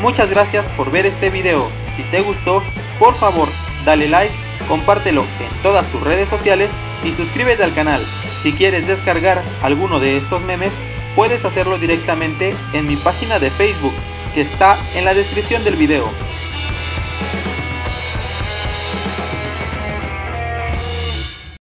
Muchas gracias por ver este video. Si te gustó, por favor, dale like, compártelo en todas tus redes sociales y suscríbete al canal. Si quieres descargar alguno de estos memes, puedes hacerlo directamente en mi página de Facebook, que está en la descripción del video.